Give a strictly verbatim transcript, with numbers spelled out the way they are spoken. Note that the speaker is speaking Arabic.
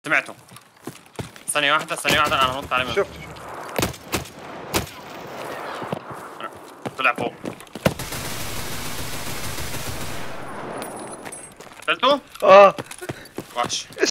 سمعته. ثانية واحدة ثانية واحدة انا هنط عليه من شفت طلع فوق. قتلته؟ اه وحش.